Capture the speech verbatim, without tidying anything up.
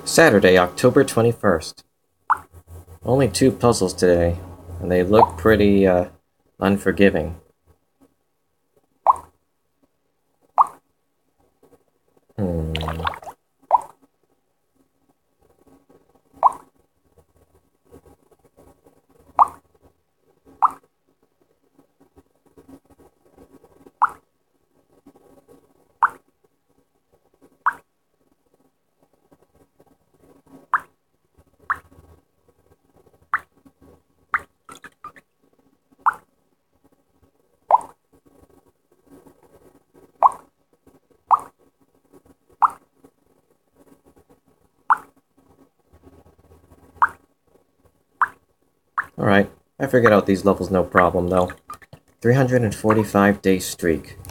Saturday, October twenty-first. Only two puzzles today, and they look pretty, uh, unforgiving. Hmm. Alright, I figured out these levels no problem, though. three hundred forty-five day streak.